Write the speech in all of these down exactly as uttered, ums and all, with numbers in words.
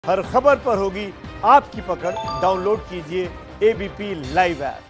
हर खबर पर होगी आपकी पकड़। डाउनलोड कीजिए एबीपी लाइव ऐप।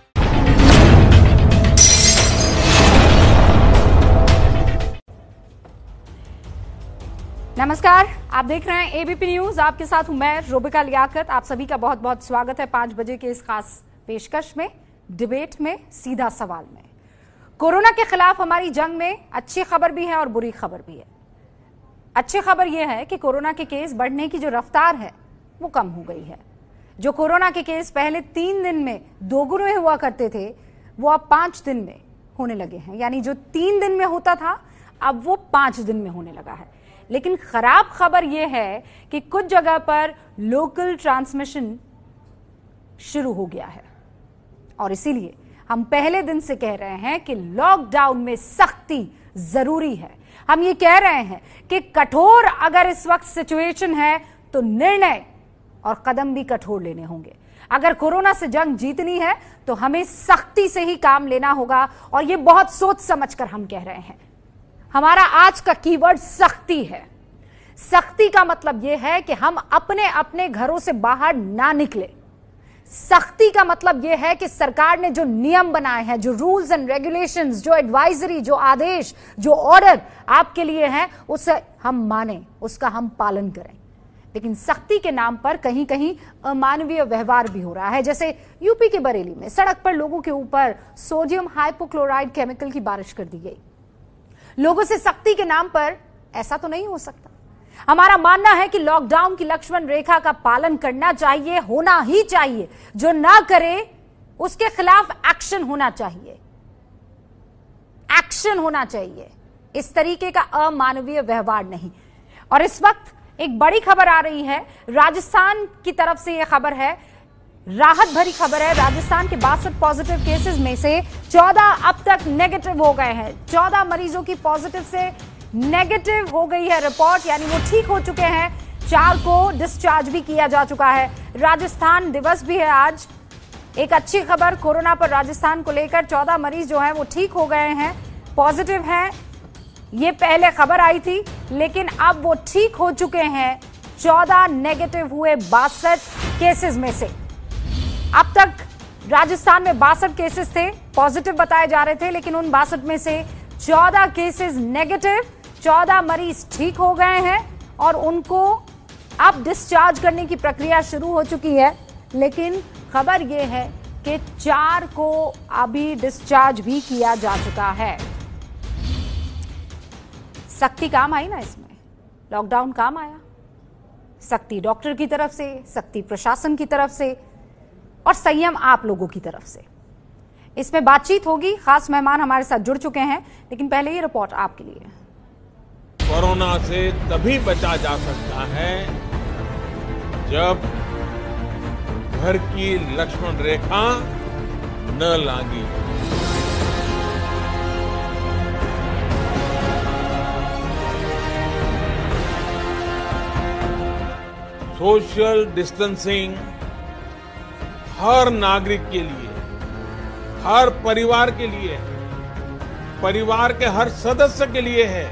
नमस्कार, आप देख रहे हैं एबीपी न्यूज। आपके साथ हूं मैं रुबिका लियाकत। आप सभी का बहुत बहुत स्वागत है पांच बजे के इस खास पेशकश में, डिबेट में, सीधा सवाल में। कोरोना के खिलाफ हमारी जंग में अच्छी खबर भी है और बुरी खबर भी है। अच्छी खबर यह है कि कोरोना के केस बढ़ने की जो रफ्तार है वो कम हो गई है। जो कोरोना के केस पहले तीन दिन में दोगुने हुआ करते थे वो अब पांच दिन में होने लगे हैं। यानी जो तीन दिन में होता था अब वो पांच दिन में होने लगा है। लेकिन खराब खबर यह है कि कुछ जगह पर लोकल ट्रांसमिशन शुरू हो गया है और इसीलिए हम पहले दिन से कह रहे हैं कि लॉकडाउन में सख्ती जरूरी है। हम ये कह रहे हैं कि कठोर अगर इस वक्त सिचुएशन है तो निर्णय और कदम भी कठोर लेने होंगे। अगर कोरोना से जंग जीतनी है तो हमें सख्ती से ही काम लेना होगा और ये बहुत सोच समझकर हम कह रहे हैं। हमारा आज का कीवर्ड सख्ती है। सख्ती का मतलब यह है कि हम अपने अपने घरों से बाहर ना निकले। सख्ती का मतलब यह है कि सरकार ने जो नियम बनाए हैं, जो रूल्स एंड रेगुलेशंस, जो एडवाइजरी, जो आदेश, जो ऑर्डर आपके लिए हैं, उसे हम माने, उसका हम पालन करें। लेकिन सख्ती के नाम पर कहीं कहीं अमानवीय व्यवहार भी हो रहा है। जैसे यूपी के बरेली में सड़क पर लोगों के ऊपर सोडियम हाइपोक्लोराइड केमिकल की बारिश कर दी गई। लोगों से सख्ती के नाम पर ऐसा तो नहीं हो सकता। हमारा मानना है कि लॉकडाउन की लक्ष्मण रेखा का पालन करना चाहिए, होना ही चाहिए। जो ना करे उसके खिलाफ एक्शन होना चाहिए, एक्शन होना चाहिए। इस तरीके का अमानवीय व्यवहार नहीं। और इस वक्त एक बड़ी खबर आ रही है राजस्थान की तरफ से। यह खबर है, राहत भरी खबर है। राजस्थान के बासठ पॉजिटिव केसेस में से चौदह अब तक नेगेटिव हो गए हैं। चौदह मरीजों की पॉजिटिव से नेगेटिव हो गई है रिपोर्ट, यानी वो ठीक हो चुके हैं। चार को डिस्चार्ज भी किया जा चुका है। राजस्थान दिवस भी है आज। एक अच्छी खबर कोरोना पर राजस्थान को लेकर, चौदह मरीज जो हैं वो ठीक हो गए हैं, पॉजिटिव हैं। ये पहले खबर आई थी लेकिन अब वो ठीक हो चुके हैं। चौदह नेगेटिव हुए बासठ केसेस में से। अब तक राजस्थान में बासठ केसेस थे, पॉजिटिव बताए जा रहे थे, लेकिन उन बासठ में से चौदह केसेस नेगेटिव, चौदह मरीज ठीक हो गए हैं और उनको अब डिस्चार्ज करने की प्रक्रिया शुरू हो चुकी है। लेकिन खबर यह है कि चार को अभी डिस्चार्ज भी किया जा चुका है। सख्ती काम आई ना, इसमें लॉकडाउन काम आया। सख्ती डॉक्टर की तरफ से, सख्ती प्रशासन की तरफ से और संयम आप लोगों की तरफ से। इसमें बातचीत होगी, खास मेहमान हमारे साथ जुड़ चुके हैं। लेकिन पहले ये रिपोर्ट आपके लिए। कोरोना से तभी बचा जा सकता है जब घर की लक्ष्मण रेखा न लागी। सोशल डिस्टेंसिंग हर नागरिक के लिए, हर परिवार के लिए, परिवार के हर सदस्य के लिए है।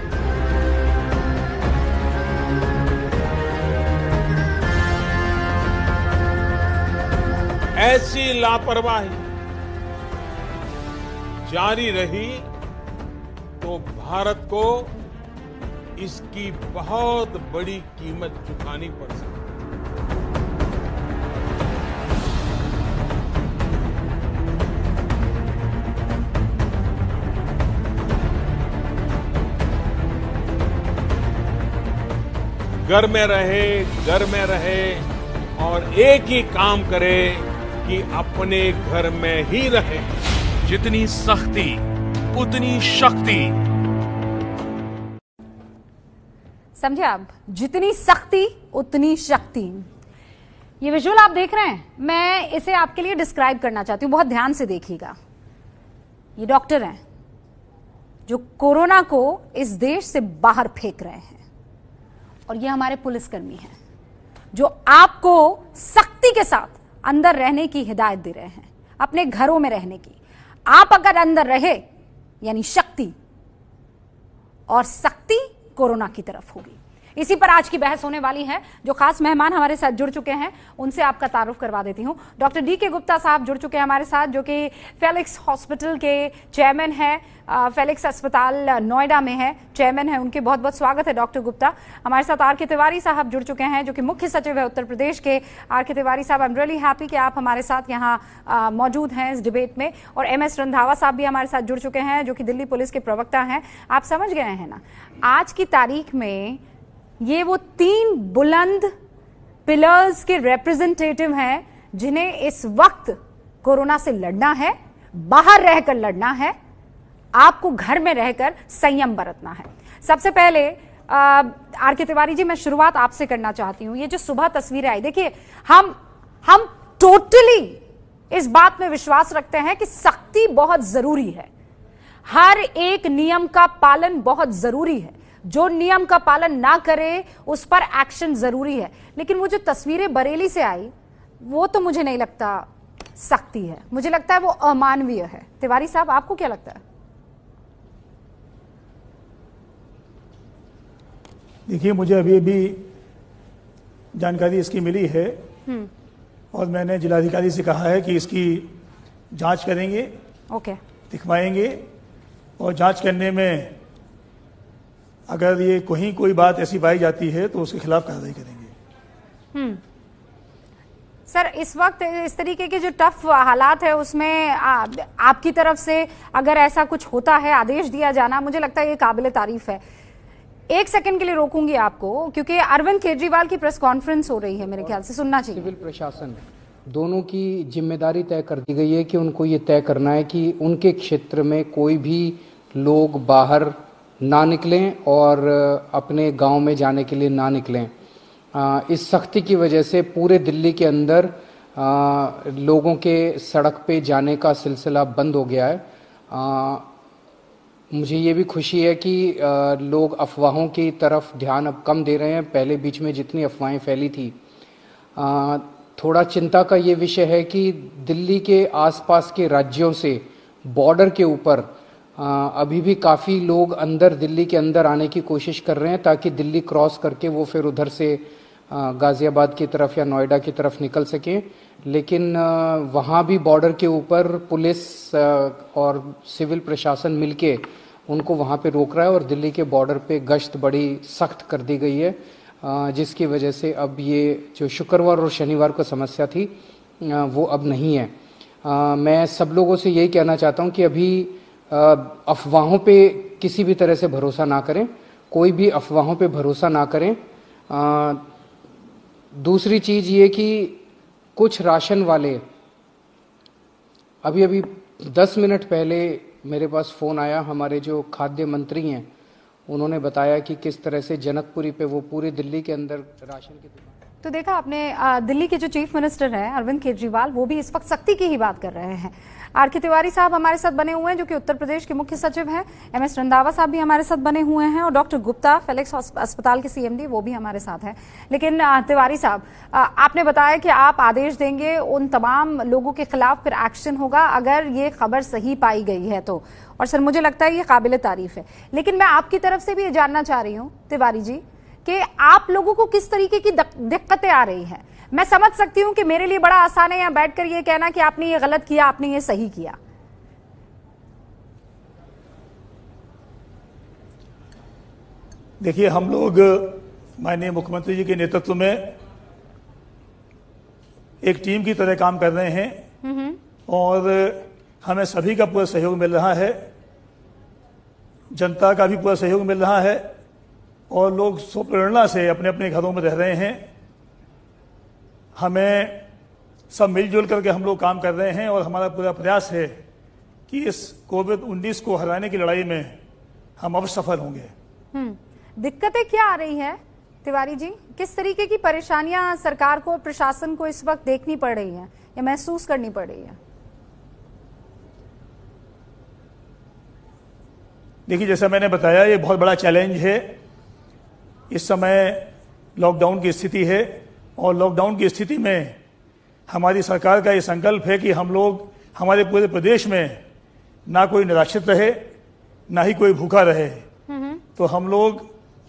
ऐसी लापरवाही जारी रही तो भारत को इसकी बहुत बड़ी कीमत चुकानी पड़ सकती है। घर में रहे, घर में रहे और एक ही काम करे कि अपने घर में ही रहे। जितनी सख्ती उतनी शक्ति। समझे आप? जितनी सख्ती उतनी शक्ति। ये विजुअल आप देख रहे हैं, मैं इसे आपके लिए डिस्क्राइब करना चाहती हूं, बहुत ध्यान से देखिएगा। ये डॉक्टर हैं जो कोरोना को इस देश से बाहर फेंक रहे हैं और ये हमारे पुलिसकर्मी हैं जो आपको सख्ती के साथ अंदर रहने की हिदायत दे रहे हैं, अपने घरों में रहने की। आप अगर अंदर रहे यानी शक्ति, और सख्ती कोरोना की तरफ होगी। इसी पर आज की बहस होने वाली है। जो खास मेहमान हमारे साथ जुड़ चुके हैं उनसे आपका तारुफ करवा देती हूं। डॉक्टर डी के गुप्ता साहब जुड़ चुके हैं हमारे साथ, जो कि फेलिक्स हॉस्पिटल के चेयरमैन है, फेलिक्स अस्पताल नोएडा में है, चेयरमैन है उनके। बहुत बहुत स्वागत है डॉक्टर गुप्ता। हमारे साथ आर के तिवारी साहब जुड़ चुके हैं, जो कि मुख्य सचिव है उत्तर प्रदेश के। आर के तिवारी साहब, आई एम रियली हैप्पी कि आप हमारे साथ यहाँ मौजूद हैं इस डिबेट में। और एम एस रंधावा साहब भी हमारे साथ जुड़ चुके हैं, जो कि दिल्ली पुलिस के प्रवक्ता हैं। आप समझ गए हैं ना, आज की तारीख में ये वो तीन बुलंद पिलर्स के रिप्रेजेंटेटिव हैं जिन्हें इस वक्त कोरोना से लड़ना है, बाहर रहकर लड़ना है, आपको घर में रहकर संयम बरतना है। सबसे पहले आर के तिवारी जी, मैं शुरुआत आपसे करना चाहती हूं। ये जो सुबह तस्वीरें आई, देखिए हम हम टोटली इस बात में विश्वास रखते हैं कि सख्ती बहुत जरूरी है, हर एक नियम का पालन बहुत जरूरी है, जो नियम का पालन ना करे उस पर एक्शन जरूरी है। लेकिन वो जो तस्वीरें बरेली से आई, वो तो मुझे नहीं लगता सख्ती है, मुझे लगता है वो अमानवीय है। तिवारी साहब, आपको क्या लगता है? देखिए, मुझे अभी अभी जानकारी इसकी मिली है और मैंने जिलाधिकारी से कहा है कि इसकी जांच करेंगे, ओके, दिखवाएंगे और जांच करने में अगर ये कहीं कोई बात ऐसी पाई जाती है तो उसके खिलाफ कार्रवाई करेंगे। हम्म सर, इस वक्त इस तरीके के जो टफ हालात है उसमें आ, आपकी तरफ से अगर ऐसा कुछ होता है, आदेश दिया जाना, मुझे लगता है ये काबिल तारीफ है। एक सेकंड के लिए रोकूंगी आपको, क्योंकि अरविंद केजरीवाल की प्रेस कॉन्फ्रेंस हो रही है, मेरे ख्याल से सुनना चाहिए। सिविल प्रशासन दोनों की जिम्मेदारी तय कर दी गई है कि उनको ये तय करना है कि उनके क्षेत्र में कोई भी लोग बाहर ना निकलें और अपने गांव में जाने के लिए ना निकलें। आ, इस सख्ती की वजह से पूरे दिल्ली के अंदर आ, लोगों के सड़क पे जाने का सिलसिला बंद हो गया है। आ, मुझे ये भी खुशी है कि आ, लोग अफवाहों की तरफ ध्यान अब कम दे रहे हैं। पहले बीच में जितनी अफवाहें फैली थी, आ, थोड़ा चिंता का ये विषय है कि दिल्ली के आसपास के राज्यों से बॉर्डर के ऊपर आ, अभी भी काफ़ी लोग अंदर दिल्ली के अंदर आने की कोशिश कर रहे हैं, ताकि दिल्ली क्रॉस करके वो फिर उधर से गाजियाबाद की तरफ या नोएडा की तरफ निकल सकें। लेकिन आ, वहाँ भी बॉर्डर के ऊपर पुलिस आ, और सिविल प्रशासन मिलके उनको वहाँ पे रोक रहा है और दिल्ली के बॉर्डर पे गश्त बड़ी सख्त कर दी गई है, आ, जिसकी वजह से अब ये जो शुक्रवार और शनिवार को समस्या थी आ, वो अब नहीं है। आ, मैं सब लोगों से यही कहना चाहता हूँ कि अभी अफवाहों पे किसी भी तरह से भरोसा ना करें, कोई भी अफवाहों पे भरोसा ना करें। आ, दूसरी चीज ये कि कुछ राशन वाले, अभी अभी दस मिनट पहले मेरे पास फोन आया, हमारे जो खाद्य मंत्री हैं उन्होंने बताया कि किस तरह से जनकपुरी पे वो पूरे दिल्ली के अंदर राशन की दुकान। तो देखा आपने, दिल्ली के जो चीफ मिनिस्टर हैं अरविंद केजरीवाल, वो भी इस वक्त सख्ती की ही बात कर रहे हैं। आर के तिवारी साहब हमारे साथ बने हुए हैं, जो कि उत्तर प्रदेश के मुख्य सचिव हैं। एम एस रंधावा साहब भी हमारे साथ बने हुए हैं, और डॉक्टर गुप्ता, फेलिक्स अस्पताल के सीएमडी, वो भी हमारे साथ हैं। लेकिन तिवारी साहब, आपने बताया कि आप आदेश देंगे, उन तमाम लोगों के खिलाफ फिर एक्शन होगा अगर ये खबर सही पाई गई है तो। और सर, मुझे लगता है ये काबिल तारीफ है। लेकिन मैं आपकी तरफ से भी ये जानना चाह रही हूँ तिवारी जी कि आप लोगों को किस तरीके की दिक्कतें आ रही हैं। मैं समझ सकती हूं कि मेरे लिए बड़ा आसान है यहाँ बैठकर ये कहना कि आपने ये गलत किया, आपने ये सही किया। देखिए, हम लोग माननीय मुख्यमंत्री जी के नेतृत्व में एक टीम की तरह काम कर रहे हैं और हमें सभी का पूरा सहयोग मिल रहा है, जनता का भी पूरा सहयोग मिल रहा है और लोग स्वप्रेरणा से अपने अपने घरों में रह रहे हैं। हमें सब मिलजुल करके हम लोग काम कर रहे हैं और हमारा पूरा प्रयास है कि इस कोविड उन्नीस को हराने की लड़ाई में हम अब सफल होंगे। हम्म दिक्कतें क्या आ रही हैं तिवारी जी? किस तरीके की परेशानियां सरकार को, प्रशासन को इस वक्त देखनी पड़ रही हैं या महसूस करनी पड़ रही है? देखिए, जैसा मैंने बताया, ये बहुत बड़ा चैलेंज है। इस समय लॉकडाउन की स्थिति है और लॉकडाउन की स्थिति में हमारी सरकार का ये संकल्प है कि हम लोग हमारे पूरे प्रदेश में ना कोई निराश्रित रहे, ना ही कोई भूखा रहे। तो हम लोग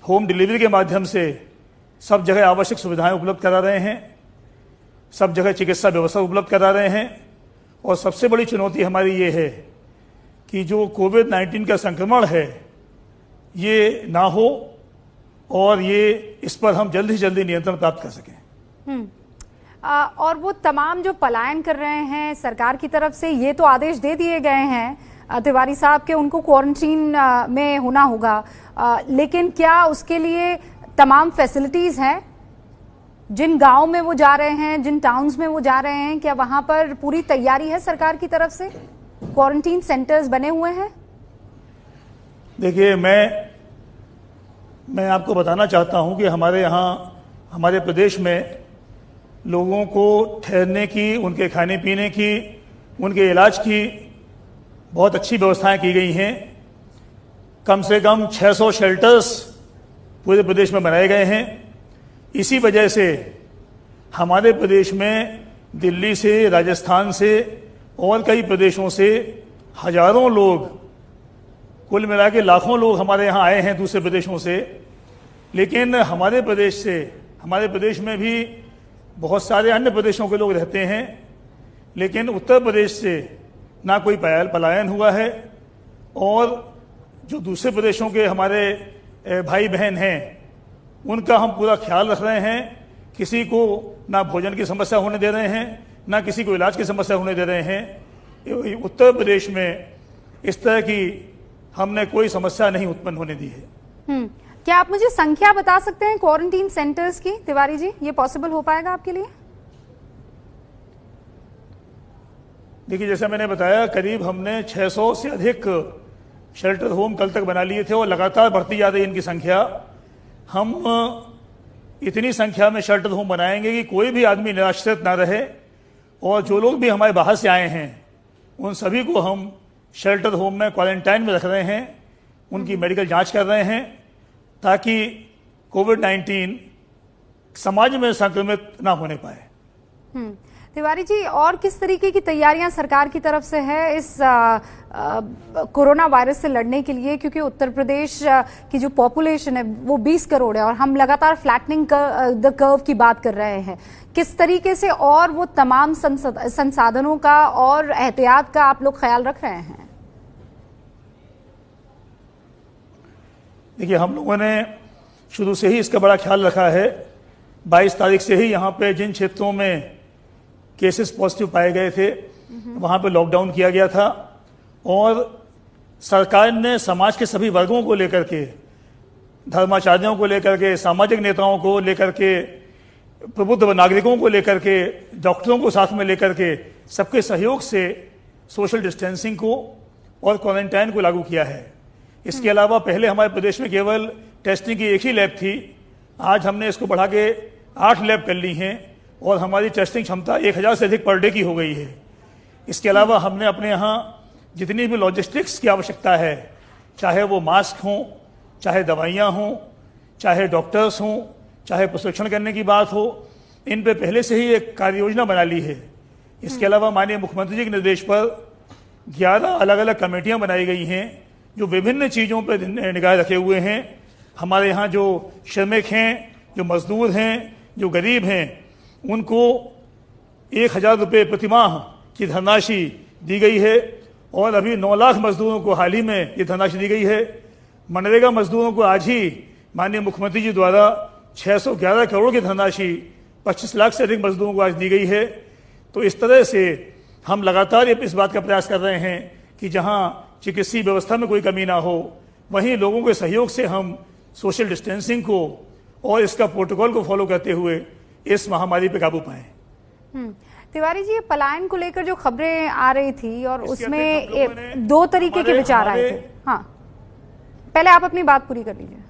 होम डिलीवरी के माध्यम से सब जगह आवश्यक सुविधाएं उपलब्ध करा रहे हैं, सब जगह चिकित्सा व्यवस्था उपलब्ध करा रहे हैं। और सबसे बड़ी चुनौती हमारी ये है कि जो कोविड नाइन्टीन का संक्रमण है ये ना हो और ये इस पर हम जल्दी से जल्दी नियंत्रण प्राप्त कर सकें। हम्म आ, और वो तमाम जो पलायन कर रहे हैं सरकार की तरफ से, ये तो आदेश दे दिए गए हैं तिवारी साहब के उनको क्वारंटीन में होना होगा, आ, लेकिन क्या उसके लिए तमाम फैसिलिटीज हैं? जिन गांव में वो जा रहे हैं, जिन टाउन्स में वो जा रहे हैं, क्या वहां पर पूरी तैयारी है सरकार की तरफ से? क्वारंटीन सेंटर्स बने हुए हैं? देखिए, मैं मैं आपको बताना चाहता हूं कि हमारे यहाँ हमारे प्रदेश में लोगों को ठहरने की, उनके खाने पीने की, उनके इलाज की बहुत अच्छी व्यवस्थाएं की गई हैं। कम से कम छह सौ शेल्टर्स पूरे प्रदेश में बनाए गए हैं। इसी वजह से हमारे प्रदेश में दिल्ली से, राजस्थान से और कई प्रदेशों से हजारों लोग, कुल मिला के लाखों लोग हमारे यहाँ आए हैं दूसरे प्रदेशों से। लेकिन हमारे प्रदेश से, हमारे प्रदेश में भी बहुत सारे अन्य प्रदेशों के लोग रहते हैं, लेकिन उत्तर प्रदेश से ना कोई पलायन हुआ है। और जो दूसरे प्रदेशों के हमारे भाई बहन हैं उनका हम पूरा ख्याल रख रहे हैं। किसी को ना भोजन की समस्या होने दे रहे हैं, ना किसी को इलाज की समस्या होने दे रहे हैं। उत्तर प्रदेश में इस तरह की हमने कोई समस्या नहीं उत्पन्न होने दी है। हम्म क्या आप मुझे संख्या बता सकते हैं क्वारंटीन सेंटर्स की, तिवारी जी? ये पॉसिबल हो पाएगा आपके लिए? देखिए, जैसे मैंने बताया, करीब हमने छह सौ से अधिक शेल्टर होम कल तक बना लिए थे और लगातार बढ़ती जा रही है इनकी संख्या। हम इतनी संख्या में शेल्टर होम बनाएंगे कि कोई भी आदमी निराश्रित ना रहे, और जो लोग भी हमारे बाहर से आए हैं उन सभी को हम शेल्टर होम में क्वारंटाइन में रख रहे हैं, उनकी मेडिकल जांच कर रहे हैं, ताकि कोविड नाइन्टीन समाज में संक्रमित ना होने पाए। हम्म तिवारी जी, और किस तरीके की तैयारियां सरकार की तरफ से है इस आ, आ, कोरोना वायरस से लड़ने के लिए? क्योंकि उत्तर प्रदेश की जो पॉपुलेशन है वो बीस करोड़ है और हम लगातार फ्लैटनिंग द कर्व की बात कर रहे हैं। किस तरीके से और वो तमाम संसाधनों का और एहतियात का आप लोग ख्याल रख रहे हैं? देखिए, हम लोगों ने शुरू से ही इसका बड़ा ख्याल रखा है। बाईस तारीख से ही यहाँ पे जिन क्षेत्रों में केसेस पॉजिटिव पाए गए थे वहां पे लॉकडाउन किया गया था, और सरकार ने समाज के सभी वर्गों को लेकर के, धर्माचार्यों को लेकर के, सामाजिक नेताओं को लेकर के, प्रबुद्ध नागरिकों को लेकर के, डॉक्टरों को साथ में लेकर के, सबके सहयोग से सोशल डिस्टेंसिंग को और क्वारंटाइन को लागू किया है। इसके अलावा पहले हमारे प्रदेश में केवल टेस्टिंग की एक ही लैब थी, आज हमने इसको बढ़ा के आठ लैब कर ली हैं और हमारी टेस्टिंग क्षमता एक हजार से अधिक पर डे की हो गई है। इसके अलावा हमने अपने यहाँ जितनी भी लॉजिस्टिक्स की आवश्यकता है, चाहे वो मास्क हों, चाहे दवाइयाँ हों, चाहे डॉक्टर्स हों, चाहे प्रशिक्षण करने की बात हो, इन पे पहले से ही एक कार्य योजना बना ली है। इसके अलावा माननीय मुख्यमंत्री जी के निर्देश पर ग्यारह अलग अलग कमेटियाँ बनाई गई हैं जो विभिन्न चीज़ों पर निगाह रखे हुए हैं। हमारे यहाँ जो श्रमिक हैं, जो मजदूर हैं, जो गरीब हैं, उनको एक हजार रुपये प्रतिमाह की धनराशि दी गई है, और अभी नौ लाख मजदूरों को हाल ही में ये धनराशि दी गई है। मनरेगा मजदूरों को आज ही माननीय मुख्यमंत्री जी द्वारा छह सौ ग्यारह करोड़ की धनराशि पच्चीस लाख से अधिक मजदूरों को आज दी गई है। तो इस तरह से हम लगातार इस बात का प्रयास कर रहे हैं कि जहां चिकित्सीय व्यवस्था में कोई कमी ना हो, वहीं लोगों के सहयोग से हम सोशल डिस्टेंसिंग को और इसका प्रोटोकॉल को फॉलो करते हुए इस महामारी पे काबू पाएं। तिवारी जी, पलायन को लेकर जो खबरें आ रही थी और उसमें दो तरीके के विचार आए थे। हाँ, पहले आप अपनी बात पूरी कर लीजिए।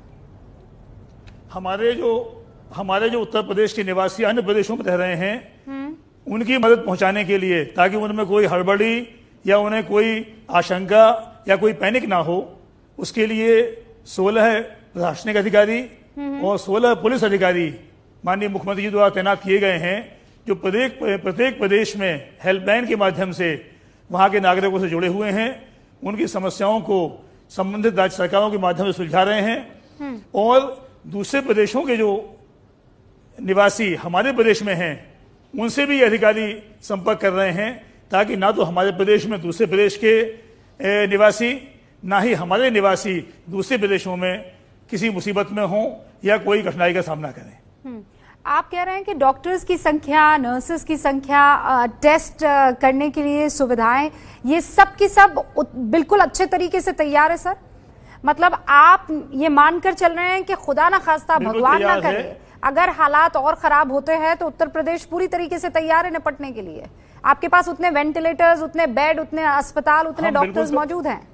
हमारे जो हमारे जो उत्तर प्रदेश के निवासी अन्य प्रदेशों में रह रहे हैं, उनकी मदद पहुंचाने के लिए, ताकि उनमें कोई हड़बड़ी या उन्हें कोई आशंका या कोई पैनिक ना हो, उसके लिए सोलह प्रशासनिक अधिकारी और सोलह पुलिस अधिकारी माननीय मुख्यमंत्री जी द्वारा तैनात किए गए हैं, जो प्रत्येक प्रत्येक प्रदेश में हेल्पलाइन के माध्यम से वहां के नागरिकों से जुड़े हुए हैं, उनकी समस्याओं को संबंधित राज्य सरकारों के माध्यम से सुलझा रहे हैं। और दूसरे प्रदेशों के जो निवासी हमारे प्रदेश में हैं उनसे भी अधिकारी संपर्क कर रहे हैं, ताकि ना तो हमारे प्रदेश में दूसरे प्रदेश के निवासी, ना ही हमारे निवासी दूसरे प्रदेशों में किसी मुसीबत में हों या कोई कठिनाई का सामना करें। आप कह रहे हैं कि डॉक्टर्स की संख्या, नर्सेस की संख्या, टेस्ट करने के लिए सुविधाएं, ये सब की सब बिल्कुल अच्छे तरीके से तैयार है सर? मतलब आप ये मानकर चल रहे हैं कि खुदा ना खास्ता, भगवान ना करे, अगर हालात और खराब होते हैं तो उत्तर प्रदेश पूरी तरीके से तैयार है निपटने के लिए? आपके पास उतने वेंटिलेटर्स, उतने बेड, उतने अस्पताल, उतने डॉक्टर्स मौजूद हैं?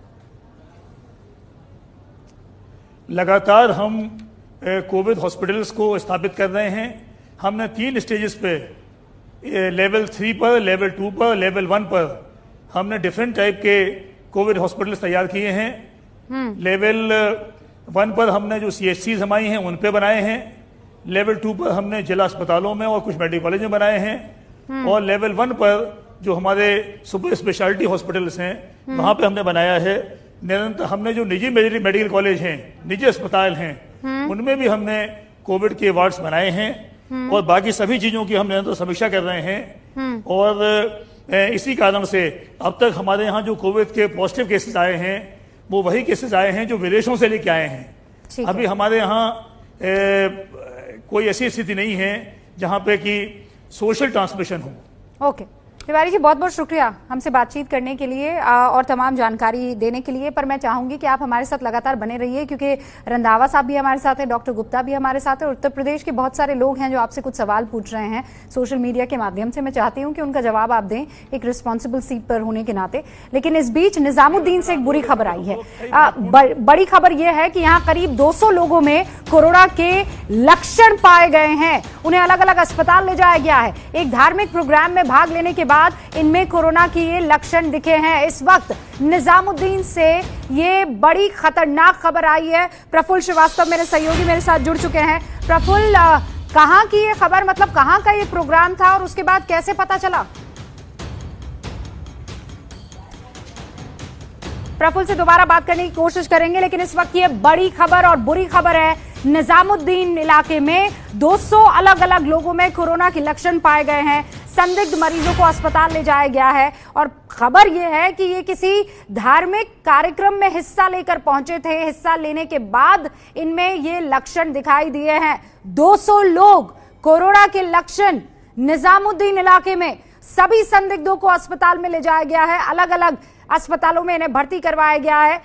लगातार हम कोविड हॉस्पिटल्स को स्थापित कर रहे हैं। हमने तीन स्टेजेस पे, लेवल थ्री पर, लेवल टू पर, लेवल वन पर हमने डिफरेंट टाइप के कोविड हॉस्पिटल्स तैयार किए हैं। लेवल वन पर हमने जो सी एच सीज हमारी हैं उन पे बनाए हैं। लेवल टू पर हमने जिला अस्पतालों में और कुछ मेडिकल कॉलेज में बनाए हैं। और लेवल वन पर जो हमारे सुपर स्पेशलिटी हॉस्पिटल्स हैं वहां पे हमने बनाया है। निरंतर हमने जो निजी मेडिकल कॉलेज हैं, निजी अस्पताल हैं, उनमें भी हमने कोविड के वार्ड्स बनाए हैं। और बाकी सभी चीजों की हम निरंतर समीक्षा कर रहे हैं। और इसी कारण से अब तक हमारे यहाँ जो कोविड के पॉजिटिव केसेस आए हैं वो वही केसेस आए हैं जो विदेशों से लेके आए हैं। अभी हमारे यहाँ कोई ऐसी स्थिति नहीं है जहाँ पे कि सोशल ट्रांसमिशन हो। ओके तिवारी जी, बहुत बहुत शुक्रिया हमसे बातचीत करने के लिए और तमाम जानकारी देने के लिए। पर मैं चाहूंगी कि आप हमारे साथ लगातार बने रहिए, क्योंकि रंधावा साहब भी हमारे साथ हैं, डॉक्टर गुप्ता भी हमारे साथ है, और उत्तर प्रदेश के बहुत सारे लोग हैं जो आपसे कुछ सवाल पूछ रहे हैं सोशल मीडिया के माध्यम से। मैं चाहती हूँ कि उनका जवाब आप दें एक रिस्पॉन्सिबल सीट पर होने के नाते। लेकिन इस बीच निजामुद्दीन से एक बुरी खबर आई है। आ, ब, बड़ी खबर यह है कि यहाँ करीब दो सौ लोगों में कोरोना के लक्षण पाए गए हैं। उन्हें अलग अलग अस्पताल ले जाया गया है। एक धार्मिक प्रोग्राम में भाग लेने के बाद इनमें कोरोना के ये लक्षण दिखे हैं। इस वक्त निजामुद्दीन से ये बड़ी खतरनाक खबर आई है। प्रफुल्ल श्रीवास्तव मेरे सहयोगी मेरे साथ जुड़ चुके हैं। प्रफुल्ल, कहां की ये खबर, मतलब कहां का ये प्रोग्राम था और उसके बाद कैसे पता चला? प्रफुल्ल से दोबारा बात करने की कोशिश करेंगे, लेकिन इस वक्त ये बड़ी खबर और बुरी खबर है। निजामुद्दीन इलाके में दो सौ अलग अलग लोगों में कोरोना के लक्षण पाए गए हैं। संदिग्ध मरीजों को अस्पताल ले जाया गया है और खबर यह है कि ये किसी धार्मिक कार्यक्रम में हिस्सा लेकर पहुंचे थे। हिस्सा लेने के बाद इनमें ये लक्षण दिखाई दिए हैं। दो सौ लोग, कोरोना के लक्षण निजामुद्दीन इलाके में। सभी संदिग्धों को अस्पताल में ले जाया गया है। अलग अलग अस्पतालों में इन्हें भर्ती करवाया गया है।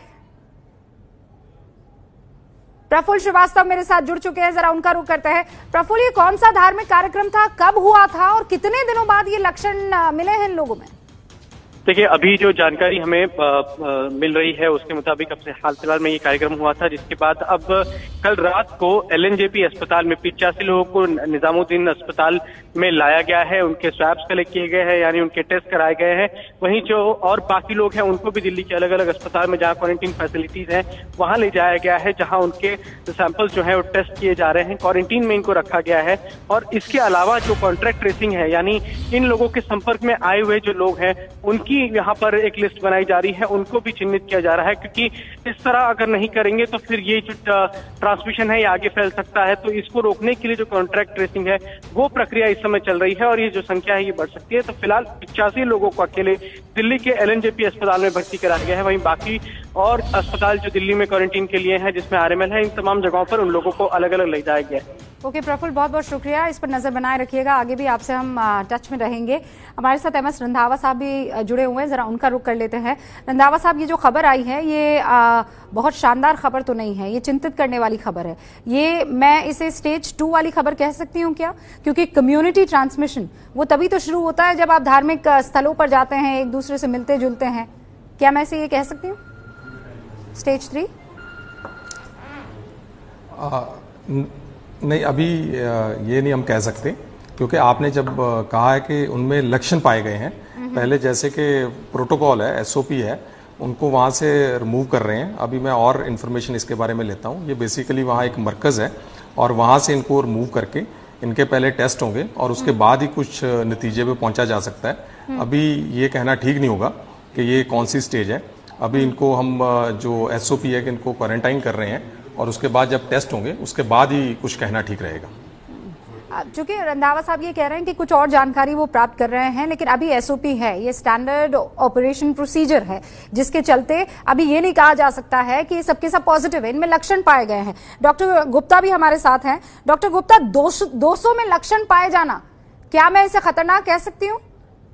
प्रफुल्ल श्रीवास्तव मेरे साथ जुड़ चुके हैं, जरा उनका रुख करते हैं। प्रफुल्ल, ये कौन सा धार्मिक कार्यक्रम था, कब हुआ था और कितने दिनों बाद ये लक्षण मिले हैं इन लोगों में? देखिए, अभी जो जानकारी हमें आ, आ, मिल रही है उसके मुताबिक अब से हाल फिलहाल में ये कार्यक्रम हुआ था, जिसके बाद अब कल रात को एलएनजेपी अस्पताल में पिचासी लोगों को निजामुद्दीन अस्पताल में लाया गया है। उनके स्वैब्स कलेक्ट किए गए हैं, यानी उनके टेस्ट कराए गए हैं। वहीं जो और बाकी लोग हैं उनको भी दिल्ली के अलग अलग अस्पताल में जहां क्वारंटीन फैसिलिटीज हैं वहां ले जाया गया है, जहां उनके सैंपल्स जो है वो टेस्ट किए जा रहे हैं। क्वारंटीन में इनको रखा गया है। और इसके अलावा जो कॉन्ट्रैक्ट ट्रेसिंग है, यानी इन लोगों के संपर्क में आए हुए जो लोग हैं उनकी यहाँ पर एक लिस्ट बनाई जा रही है, उनको भी चिन्हित किया जा रहा है, क्योंकि इस तरह अगर नहीं करेंगे तो फिर ये जो ट्रांसमिशन है ये आगे फैल सकता है। तो इसको रोकने के लिए जो कॉन्ट्रैक्ट ट्रेसिंग है वो प्रक्रिया इस समय चल रही है और ये जो संख्या है ये बढ़ सकती है। तो फिलहाल पिचासी लोगों को अकेले दिल्ली के एलएनजेपी अस्पताल में भर्ती कराया गया है। वहीं बाकी और अस्पताल जो दिल्ली में क्वारंटीन के लिए है, जिसमें आरएमएल है, इन तमाम जगहों पर उन लोगों को अलग अलग ले जाया गया है। ओके प्रफुल्ल, बहुत बहुत शुक्रिया। इस पर नजर बनाए रखिएगा, आगे भी आपसे हम टच में रहेंगे। हमारे साथ एम एस रंधावा साहब भी जुड़े हुए हैं, जरा उनका रुख कर लेते हैं। रंधावा साहब, ये जो खबर आई है ये आ, बहुत शानदार खबर तो नहीं है, ये चिंतित करने वाली खबर है। ये मैं इसे स्टेज टू वाली खबर कह सकती हूँ क्या? क्योंकि कम्युनिटी ट्रांसमिशन वो तभी तो शुरू होता है जब आप धार्मिक स्थलों पर जाते हैं, एक दूसरे से मिलते जुलते हैं। क्या मैं इसे ये कह सकती हूँ स्टेज थ्री? नहीं, अभी ये नहीं हम कह सकते, क्योंकि आपने जब कहा है कि उनमें लक्षण पाए गए हैं, पहले जैसे कि प्रोटोकॉल है, एसओपी है, उनको वहाँ से रिमूव कर रहे हैं। अभी मैं और इन्फॉर्मेशन इसके बारे में लेता हूँ। ये बेसिकली वहाँ एक मरकज़ है और वहाँ से इनको रिमूव करके इनके पहले टेस्ट होंगे और उसके बाद ही कुछ नतीजे पे पहुँचा जा सकता है। अभी ये कहना ठीक नहीं होगा कि ये कौन सी स्टेज है। अभी इनको हम जो एसओपी है कि इनको क्वारंटाइन कर रहे हैं और उसके बाद जब टेस्ट होंगे उसके बाद ही कुछ कहना ठीक रहेगा। चूंकि रंधावा साहब ये कह रहे हैं कि कुछ और जानकारी वो प्राप्त कर रहे हैं, लेकिन अभी एसओपी है, ये स्टैंडर्ड ऑपरेशन प्रोसीजर है, जिसके चलते अभी ये नहीं कहा जा सकता है कि सबके सब पॉजिटिव है, इनमें लक्षण पाए गए हैं। डॉक्टर गुप्ता भी हमारे साथ हैं। डॉक्टर गुप्ता, दो सौ में लक्षण पाए जाना, क्या मैं इसे खतरनाक कह सकती हूँ?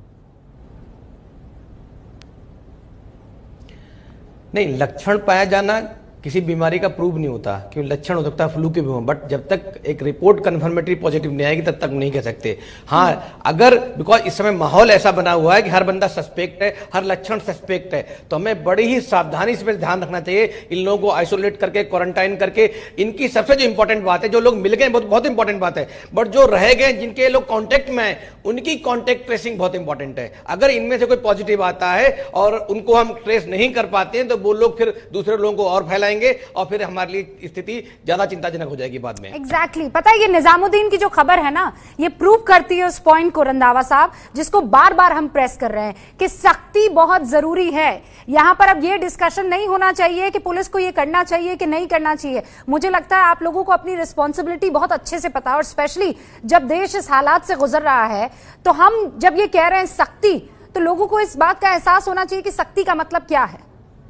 नहीं, लक्षण पाया जाना किसी बीमारी का प्रूव नहीं होता, क्योंकि लक्षण हो सकता है फ्लू के भी हों, बट जब तक एक रिपोर्ट कन्फर्मेटरी पॉजिटिव नहीं आएगी तब तक नहीं कह सकते। हाँ, अगर बिकॉज इस समय माहौल ऐसा बना हुआ है कि हर बंदा सस्पेक्ट है, हर लक्षण सस्पेक्ट है, तो हमें बड़ी ही सावधानी से ध्यान रखना चाहिए। इन लोगों को आइसोलेट करके, क्वारंटाइन करके, इनकी सबसे जो इंपॉर्टेंट बात है, जो लोग मिल गए बहुत बहुत इंपॉर्टेंट बात है, बट जो रह गए, जिनके लोग कॉन्टेक्ट में है, उनकी कॉन्टेक्ट ट्रेसिंग बहुत इंपॉर्टेंट है। अगर इनमें से कोई पॉजिटिव आता है और उनको हम ट्रेस नहीं कर पाते हैं, तो वो लोग फिर दूसरे लोगों को और फैलाएंगे और फिर हमारे लिए स्थिति ज्यादा चिंताजनक हो जाएगी बाद में। Exactly exactly. पता है, ये निजामुद्दीन की जो खबर है ना, ये प्रूव करती है उस पॉइंट को रंधावा साहब, जिसको बार बार हम प्रेस कर रहे हैं कि सख्ती बहुत जरूरी है। यहां पर अब ये डिस्कशन नहीं होना चाहिए कि पुलिस को ये करना चाहिए कि नहीं करना चाहिए। मुझे लगता है आप लोगों को अपनी रिस्पॉन्सिबिलिटी बहुत अच्छे से पता है, और स्पेशली जब देश इस हालात से गुजर रहा है, तो हम जब ये कह रहे हैं सख्ती, तो लोगों को इस बात का एहसास होना चाहिए कि सख्ती का मतलब क्या है।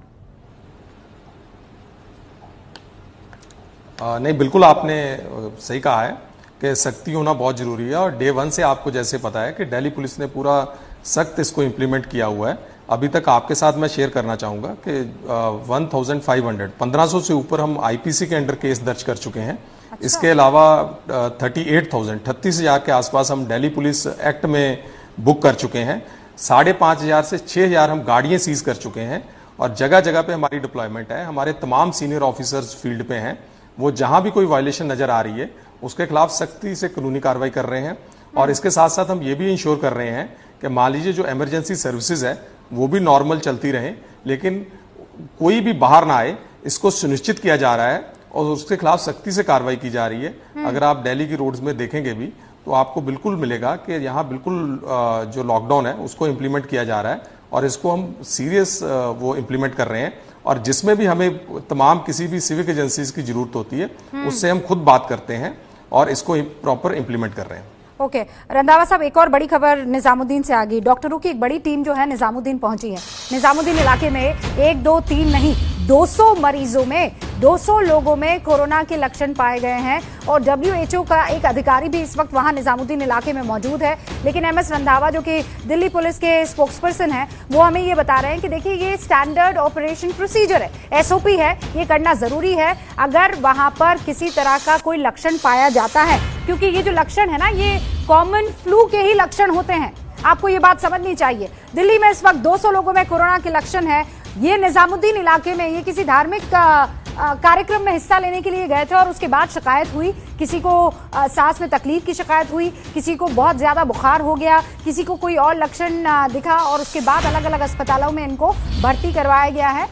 आ, नहीं, बिल्कुल आपने सही कहा है कि सख्ती होना बहुत जरूरी है, और डे वन से आपको जैसे पता है कि दिल्ली पुलिस ने पूरा सख्त इसको इम्प्लीमेंट किया हुआ है। अभी तक आपके साथ मैं शेयर करना चाहूँगा कि वन थाउजेंड फाइव हंड्रेड पंद्रह सौ से ऊपर हम आईपीसी के अंडर केस दर्ज कर चुके हैं। अच्छा। इसके अलावा थर्टी एट थाउजेंड छत्तीस हजार के आसपास हम दिल्ली पुलिस एक्ट में बुक कर चुके हैं। साढ़े पाँच हजार से छः हजार हम गाड़ियाँ सीज कर चुके हैं, और जगह जगह पे हमारी डिप्लॉयमेंट है। हमारे तमाम सीनियर ऑफिसर्स फील्ड पे हैं, वो जहां भी कोई वायलेशन नजर आ रही है उसके खिलाफ सख्ती से कानूनी कार्रवाई कर रहे हैं। और इसके साथ साथ हम ये भी इंश्योर कर रहे हैं कि मान लीजिए जो इमरजेंसी सर्विसेज है वो भी नॉर्मल चलती रहें, लेकिन कोई भी बाहर ना आए, इसको सुनिश्चित किया जा रहा है और उसके खिलाफ सख्ती से कार्रवाई की जा रही है। अगर आप दिल्ली की रोड्स में देखेंगे भी तो आपको बिल्कुल मिलेगा कि यहाँ बिल्कुल जो लॉकडाउन है उसको इम्प्लीमेंट किया जा रहा है, और इसको हम सीरियस वो इम्प्लीमेंट कर रहे हैं। और जिसमें भी हमें तमाम किसी भी सिविक एजेंसीज की जरूरत होती है उससे हम खुद बात करते हैं और इसको प्रॉपर इम्प्लीमेंट कर रहे हैं। Okay okay. रंधावा साहब, एक और बड़ी खबर निजामुद्दीन से आ गई। डॉक्टरों की एक बड़ी टीम जो है निजामुद्दीन पहुंची है। निजामुद्दीन इलाके में एक दो तीन नहीं, दो सौ मरीजों में, दो सौ लोगों में कोरोना के लक्षण पाए गए हैं, और डब्ल्यू एच ओ का एक अधिकारी भी इस वक्त वहां निजामुद्दीन इलाके में मौजूद है। लेकिन एम एस रंधावा जो कि दिल्ली पुलिस के स्पोक्सपर्सन हैं, वो हमें ये बता रहे हैं कि देखिए ये स्टैंडर्ड ऑपरेशन प्रोसीजर है, एसओपी है, ये करना जरूरी है अगर वहां पर किसी तरह का कोई लक्षण पाया जाता है, क्योंकि ये जो लक्षण है ना, ये कॉमन फ्लू के ही लक्षण होते हैं। आपको ये बात समझनी चाहिए। दिल्ली में इस वक्त दो सौ लोगों में कोरोना के लक्षण है। ये निजामुद्दीन इलाके में ये किसी धार्मिक कार्यक्रम में हिस्सा लेने के लिए गए थे, और उसके बाद शिकायत हुई, किसी को आ, सांस में तकलीफ की शिकायत हुई, किसी को बहुत ज्यादा बुखार हो गया, किसी को कोई और लक्षण दिखा, और उसके बाद अलग अलग अस्पतालों में इनको भर्ती करवाया गया है।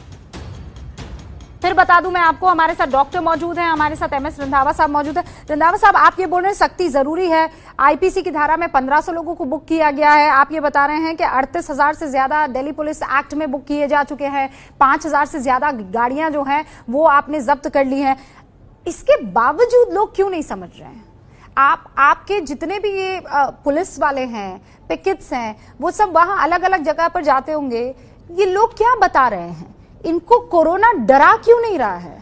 फिर बता दूं मैं आपको, हमारे साथ डॉक्टर मौजूद हैं, हमारे साथ एम एस रंधावा साहब मौजूद हैं। रंधावा साहब, आप ये बोल रहे हैं सख्ती जरूरी है, आईपीसी की धारा में पंद्रह सौ लोगों को बुक किया गया है। आप ये बता रहे हैं कि अड़तीस हजार से ज्यादा दिल्ली पुलिस एक्ट में बुक किए जा चुके हैं, पांच हजार से ज्यादा गाड़ियां जो हैं वो आपने जब्त कर ली हैं। इसके बावजूद लोग क्यों नहीं समझ रहे हैं? आप आपके जितने भी ये पुलिस वाले हैं, पिकेट्स हैं, वो सब वहां अलग अलग जगह पर जाते होंगे, ये लोग क्या बता रहे हैं? इनको कोरोना डरा क्यों नहीं रहा है?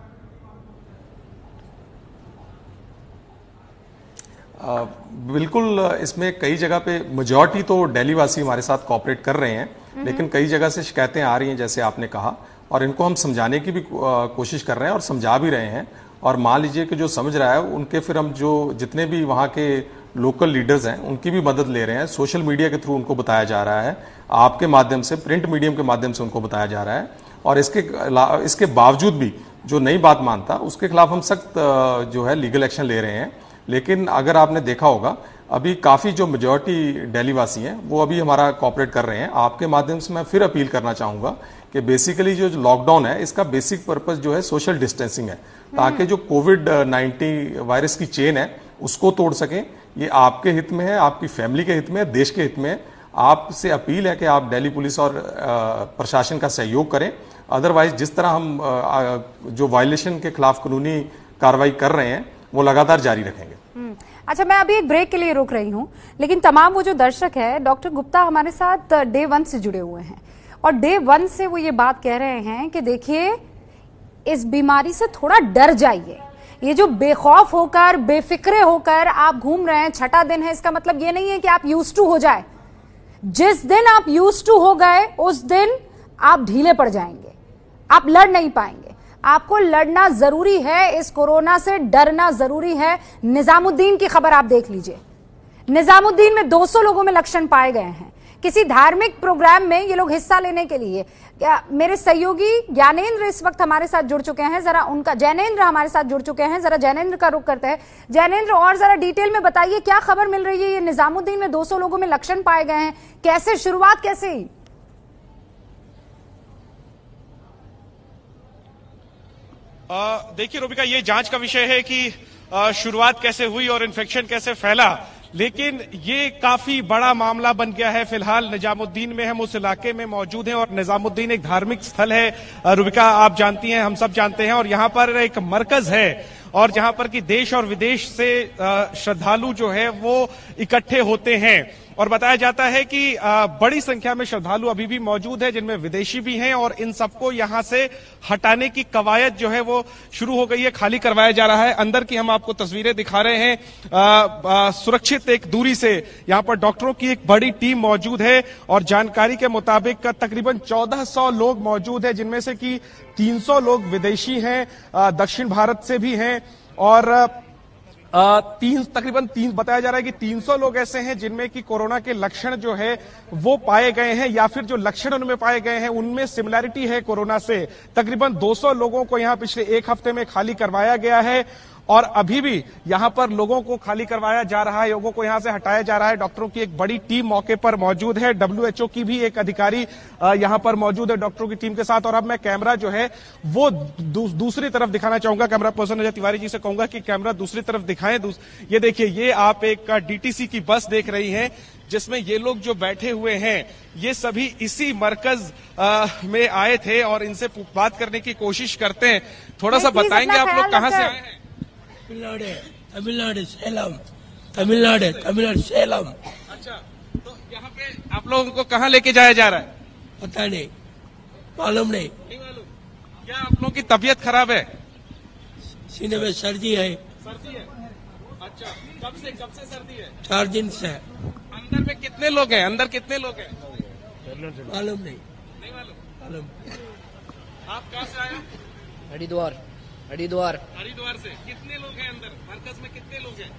आ, बिल्कुल, इसमें कई जगह पे मेजॉरिटी तो दिल्ली वासी हमारे साथ कोऑपरेट कर रहे हैं, लेकिन कई जगह से शिकायतें आ रही हैं जैसे आपने कहा, और इनको हम समझाने की भी कोशिश कर रहे हैं और समझा भी रहे हैं। और मान लीजिए कि जो समझ रहा है उनके फिर हम जो जितने भी वहाँ के लोकल लीडर्स हैं उनकी भी मदद ले रहे हैं। सोशल मीडिया के थ्रू उनको बताया जा रहा है, आपके माध्यम से, प्रिंट मीडियम के माध्यम से उनको बताया जा रहा है। और इसके इसके बावजूद भी जो नई बात मानता उसके खिलाफ हम सख्त जो है लीगल एक्शन ले रहे हैं। लेकिन अगर आपने देखा होगा, अभी काफ़ी जो मेजॉरिटी दिल्ली वासी हैं वो अभी हमारा कोऑपरेट कर रहे हैं। आपके माध्यम से मैं फिर अपील करना चाहूँगा कि बेसिकली जो लॉकडाउन है इसका बेसिक पर्पस जो है सोशल डिस्टेंसिंग है, ताकि जो कोविड नाइन्टीन वायरस की चेन है उसको तोड़ सकें। ये आपके हित में है, आपकी फैमिली के हित में है, देश के हित में है। आपसे अपील है कि आप दिल्ली पुलिस और प्रशासन का सहयोग करें अदरवाइज जिस तरह हम आ, आ, जो वायलेशन के खिलाफ कानूनी कार्रवाई कर रहे हैं वो लगातार जारी रखेंगे। अच्छा, मैं अभी एक ब्रेक के लिए रुक रही हूं, लेकिन तमाम वो जो दर्शक है, डॉक्टर गुप्ता हमारे साथ डे वन से जुड़े हुए हैं और डे वन से वो ये बात कह रहे हैं कि देखिए इस बीमारी से थोड़ा डर जाइए। ये जो बेखौफ होकर बेफिक्रे होकर आप घूम रहे हैं, छठा दिन है, इसका मतलब ये नहीं है कि आप यूज टू हो जाए। जिस दिन आप यूज टू हो गए उस दिन आप ढीले पड़ जाएंगे, आप लड़ नहीं पाएंगे। आपको लड़ना जरूरी है, इस कोरोना से डरना जरूरी है। निजामुद्दीन की खबर आप देख लीजिए, निजामुद्दीन में दो सौ लोगों में लक्षण पाए गए हैं। किसी धार्मिक प्रोग्राम में ये लोग हिस्सा लेने के लिए, क्या मेरे सहयोगी ज्ञानेंद्र इस वक्त हमारे साथ जुड़ चुके हैं, जरा उनका, जैनेंद्र हमारे साथ जुड़ चुके हैं, जरा जैनेंद्र का रुख करते हैं। जैनेंद्र, और जरा डिटेल में बताइए क्या खबर मिल रही है? ये निजामुद्दीन में दो सौ लोगों में लक्षण पाए गए हैं, कैसे शुरुआत कैसे ही? देखिए रूबिका, ये जांच का विषय है कि शुरुआत कैसे हुई और इन्फेक्शन कैसे फैला, लेकिन ये काफी बड़ा मामला बन गया है। फिलहाल निजामुद्दीन में हम उस इलाके में मौजूद हैं और निजामुद्दीन एक धार्मिक स्थल है रूबिका, आप जानती हैं, हम सब जानते हैं, और यहाँ पर एक मरकज है और जहां पर कि देश और विदेश से श्रद्धालु जो है वो इकट्ठे होते हैं और बताया जाता है कि बड़ी संख्या में श्रद्धालु अभी भी मौजूद है, जिनमें विदेशी भी हैं, और इन सबको यहां से हटाने की कवायद जो है वो शुरू हो गई है, खाली करवाया जा रहा है। अंदर की हम आपको तस्वीरें दिखा रहे हैं, आ, आ, सुरक्षित एक दूरी से यहां पर डॉक्टरों की एक बड़ी टीम मौजूद है और जानकारी के मुताबिक तकरीबन चौदह सौ लोग मौजूद है, जिनमें से कि तीन सौ लोग विदेशी हैं, दक्षिण भारत से भी हैं, और आ, तीन तकरीबन तीन बताया जा रहा है कि तीन सौ लोग ऐसे हैं जिनमें कि कोरोना के लक्षण जो है वो पाए गए हैं, या फिर जो लक्षण उनमें पाए गए हैं उनमें सिमिलैरिटी है कोरोना से। तकरीबन दो सौ लोगों को यहां पिछले एक हफ्ते में खाली करवाया गया है और अभी भी यहां पर लोगों को खाली करवाया जा रहा है, लोगों को यहां से हटाया जा रहा है। डॉक्टरों की एक बड़ी टीम मौके पर मौजूद है, डब्ल्यूएचओ की भी एक अधिकारी यहां पर मौजूद है डॉक्टरों की टीम के साथ। और अब मैं कैमरा जो है वो दू, दूसरी तरफ दिखाना चाहूंगा, कैमरा पर्सन अजय तिवारी जी से कहूंगा कि कैमरा दूसरी तरफ दिखाएं। दूस, ये देखिए, ये आप एक डीटीसी की बस देख रही हैं जिसमें ये लोग जो बैठे हुए हैं ये सभी इसी मरकज आ, में आए थे और इनसे बात करने की कोशिश करते हैं। थोड़ा सा बताएंगे आप लोग कहां से आए हैं? तमिलनाडु तमिलनाडु सेलम तमिलनाडु तमिलनाडु सेलम। अच्छा, तो यहाँ पे आप लोगों को कहाँ लेके जाया जा रहा है? पता नहीं, मालूम नहीं। नहीं मालूम। क्या आप लोगों की तबीयत खराब है? सीने में सर्दी है। सर्दी है? अच्छा, कब से कब से सर्दी है? चार दिन से। अंदर में कितने लोग हैं? अंदर कितने लोग हैं? मालूम नहीं। नहीं मालूम। मालूम। आप कहाँ से आए? हरिद्वार। हरिद्वार हरिद्वार से। कितने लोग हैं अंदर मरकज में? कितने लोग हैं?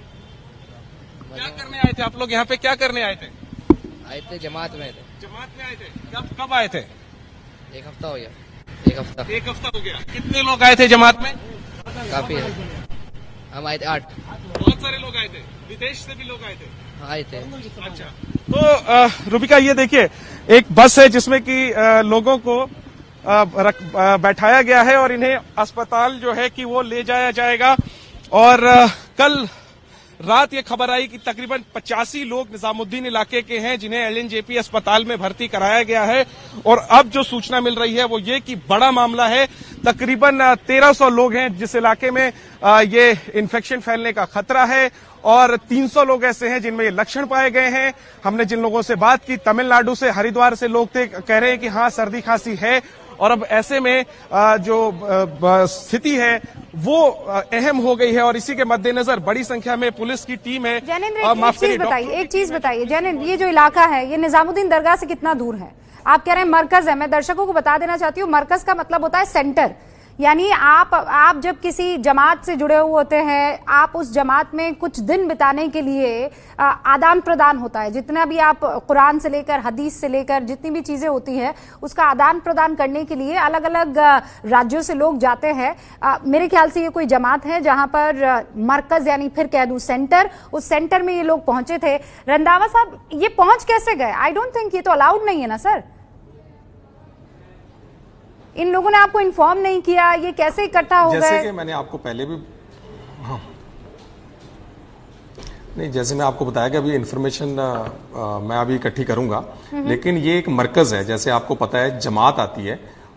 क्या करने आए थे आप लोग यहाँ पे? क्या करने आए थे? आए थे जमात में थे। जमात में आए थे? कब कब आए थे? एक हफ्ता हो गया। एक हफ्ता एक हफ्ता हो गया। कितने लोग आए थे जमात में? काफी है, हम आए थे आठ। बहुत सारे लोग आए थे, विदेश से भी लोग आए थे? आए थे। अच्छा, तो रूबिका ये देखिए, एक बस है जिसमें कि लोगों को रख, बैठाया गया है और इन्हें अस्पताल जो है कि वो ले जाया जाएगा। और कल रात ये खबर आई कि तकरीबन पचासी लोग निजामुद्दीन इलाके के हैं जिन्हें एलएनजेपी अस्पताल में भर्ती कराया गया है। और अब जो सूचना मिल रही है वो ये कि बड़ा मामला है, तकरीबन तेरह सौ लोग हैं जिस इलाके में ये इन्फेक्शन फैलने का खतरा है और तीन सौ लोग ऐसे हैं जिनमें ये लक्षण पाए गए हैं। हमने जिन लोगों से बात की, तमिलनाडु से, हरिद्वार से लोग थे, कह रहे हैं कि हाँ सर्दी खांसी है। और अब ऐसे में जो स्थिति है वो अहम हो गई है और इसी के मद्देनजर बड़ी संख्या में पुलिस की टीम है। जैनेंद्र, एक चीज बताइए, एक चीज बताइए जैनेंद्र, ये जो इलाका है ये निजामुद्दीन दरगाह से कितना दूर है? आप कह रहे हैं मरकज है, मैं दर्शकों को बता देना चाहती हूँ मरकज का मतलब होता है सेंटर, यानी आप आप जब किसी जमात से जुड़े हुए होते हैं, आप उस जमात में कुछ दिन बिताने के लिए आदान प्रदान होता है, जितना भी आप कुरान से लेकर हदीस से लेकर जितनी भी चीजें होती हैं उसका आदान प्रदान करने के लिए अलग अलग राज्यों से लोग जाते हैं। मेरे ख्याल से ये कोई जमात है जहां पर मरकज यानी फिर कह दूं सेंटर, उस सेंटर में ये लोग पहुंचे थे। रंधावा साहब, ये पहुंच कैसे गए? आई डोंट थिंक, ये तो अलाउड नहीं है ना सर? इन लोगों ने आपको इन्फॉर्म नहीं किया, ये कैसे इकट्ठा हो गए? जैसे कि मैंने आपको पहले भी हाँ नहीं जैसे मैं आपको बताया कि अभी इन्फॉर्मेशन मैं अभी इकट्ठी करूंगा, लेकिन ये एक मरकज है, जैसे आपको पता है जमात आती है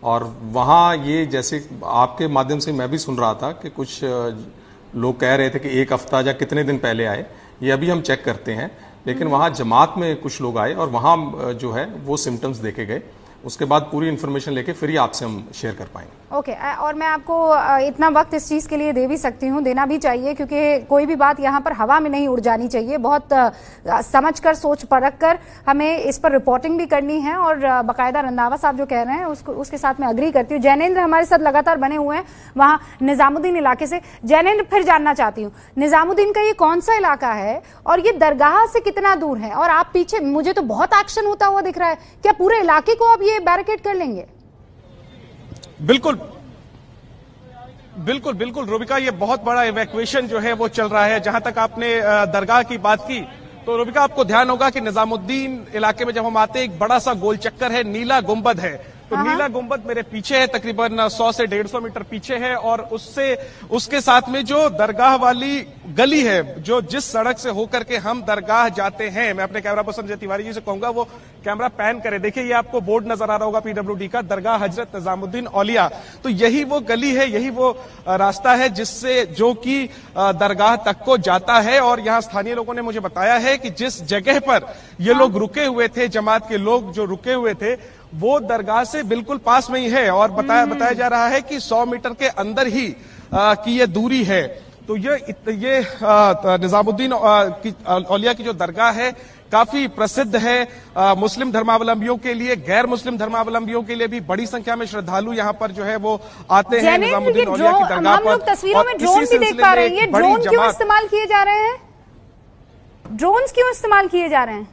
और वहाँ ये जैसे आपके माध्यम से मैं भी सुन रहा था कि कुछ लोग कह रहे थे कि एक हफ्ता या कितने दिन पहले आए, ये अभी हम चेक करते हैं। लेकिन वहाँ जमात में कुछ लोग आए और वहाँ जो है वो सिम्टम्स देखे गए। उसके बाद पूरी इन्फॉर्मेशन लेके फिर ही आपसे हम शेयर कर पाएंगे। ओके okay, और मैं आपको इतना वक्त इस चीज के लिए दे भी सकती हूँ, देना भी चाहिए, क्योंकि कोई भी बात यहाँ पर हवा में नहीं उड़ जानी चाहिए। बहुत समझकर सोच परख कर हमें इस पर रिपोर्टिंग भी करनी है और बाकायदा रंधावा साहब जो कह रहे हैं उसको उसके साथ मैं अग्री करती हूँ। जैनेंद्र हमारे साथ लगातार बने हुए हैं वहाँ निजामुद्दीन इलाके से। जैनेंद्र, फिर जानना चाहती हूँ, निजामुद्दीन का ये कौन सा इलाका है और ये दरगाह से कितना दूर है? और आप पीछे, मुझे तो बहुत एक्शन होता हुआ दिख रहा है, क्या पूरे इलाके को आप ये बैरिकेड कर लेंगे? बिल्कुल बिल्कुल बिल्कुल रूबिका, ये बहुत बड़ा इवैक्यूएशन जो है वो चल रहा है। जहां तक आपने दरगाह की बात की तो रूबिका, आपको ध्यान होगा कि निजामुद्दीन इलाके में जब हम आते हैं एक बड़ा सा गोल चक्कर है, नीला गुंबद है। तो नीला गुंबद मेरे पीछे है, तकरीबन सौ से डेढ़ सौ मीटर पीछे है, और उससे उसके साथ में जो दरगाह वाली गली है, जो जिस सड़क से होकर के हम दरगाह जाते हैं, मैं अपने कैमरा पर्सन संजय तिवारी जी से कहूंगा वो कैमरा पैन करे। देखिए ये आपको बोर्ड नजर आ रहा होगा पीडब्ल्यूडी का, दरगाह हजरत निजामुद्दीन औलिया। तो यही वो गली है, यही वो रास्ता है जिससे जो कि दरगाह तक को जाता है। और यहाँ स्थानीय लोगों ने मुझे बताया है कि जिस जगह पर ये लोग रुके हुए थे, जमात के लोग जो रुके हुए थे, वो दरगाह से बिल्कुल पास में ही है। और बताया बताया जा रहा है कि सौ मीटर के अंदर ही आ, की ये दूरी है। तो ये ये निजामुद्दीन औलिया की जो दरगाह है काफी प्रसिद्ध है आ, मुस्लिम धर्मावलंबियों के लिए, गैर मुस्लिम धर्मावलंबियों के लिए भी बड़ी संख्या में श्रद्धालु यहाँ पर जो है वो आते हैं निजामुद्दीन औलिया की दरगाह पर। हम लोग तस्वीरों में ड्रोन भी देख पा रहे हैं, ये ड्रोन क्यों इस्तेमाल किए जा रहे हैं? ड्रोन क्यों इस्तेमाल किए जा रहे हैं?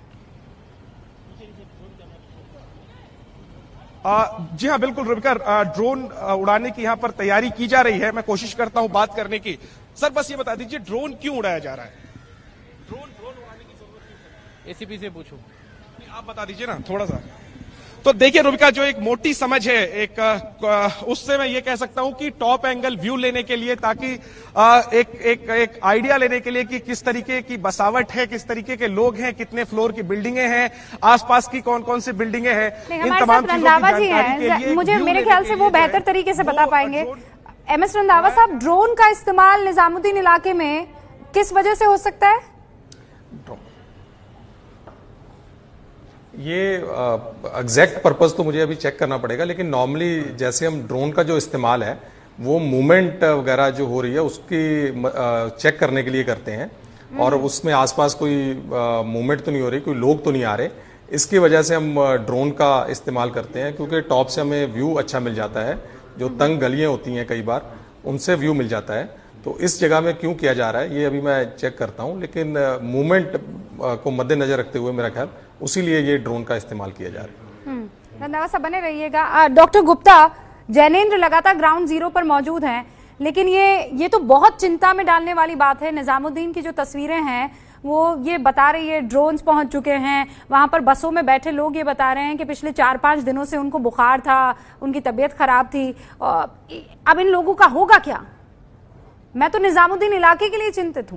आ, जी हाँ बिल्कुल रूबिका, ड्रोन उड़ाने की यहाँ पर तैयारी की जा रही है। मैं कोशिश करता हूं बात करने की। सर बस ये बता दीजिए ड्रोन क्यों उड़ाया जा रहा है? ड्रोन ड्रोन उड़ाने की जरूरत क्यों है? एसीपी से पूछो, आप बता दीजिए ना थोड़ा सा। तो देखिए रूबिका, जो एक मोटी समझ है, एक आ, उससे मैं ये कह सकता हूं कि टॉप एंगल व्यू लेने के लिए, ताकि आ, एक एक एक आइडिया लेने के लिए कि किस तरीके की बसावट है, किस तरीके के लोग हैं, कितने फ्लोर की बिल्डिंगे हैं, आसपास की कौन कौन सी बिल्डिंगे हैं, इन तमाम चीजों की जानकारी के लिए मुझे मेरे ख्याल से वो बेहतर तरीके से बता पाएंगे। एम एस रंधावा साहब, ड्रोन का इस्तेमाल निजामुद्दीन इलाके में किस वजह से हो सकता है? ये एग्जैक्ट पर्पस तो मुझे अभी चेक करना पड़ेगा, लेकिन नॉर्मली जैसे हम ड्रोन का जो इस्तेमाल है वो मूवमेंट वगैरह जो हो रही है उसकी चेक करने के लिए करते हैं, और उसमें आसपास कोई मूवमेंट तो नहीं हो रही, कोई लोग तो नहीं आ रहे, इसकी वजह से हम ड्रोन का इस्तेमाल करते हैं। क्योंकि टॉप से हमें व्यू अच्छा मिल जाता है, जो तंग गलियां होती हैं कई बार उनसे व्यू मिल जाता है। तो इस जगह में क्यों किया जा रहा है ये अभी मैं चेक करता हूं, लेकिन मूवमेंट को मद्देनजर रखते हुए मेरा ख्याल उसीलिए ये ड्रोन का इस्तेमाल किया जा रहा है। धन्यवाद साहब, बने रहिएगा। डॉक्टर गुप्ता, जैनेंद्र लगातार ग्राउंड जीरो पर मौजूद हैं, लेकिन ये ये तो बहुत चिंता में डालने वाली बात है। निजामुद्दीन की जो तस्वीरें हैं वो ये बता रही है ड्रोन्स पहुंच चुके हैं, वहां पर बसों में बैठे लोग ये बता रहे हैं कि पिछले चार पांच दिनों से उनको बुखार था, उनकी तबीयत खराब थी। अब इन लोगों का होगा क्या? मैं तो निजामुद्दीन इलाके के लिए चिंतित हूं।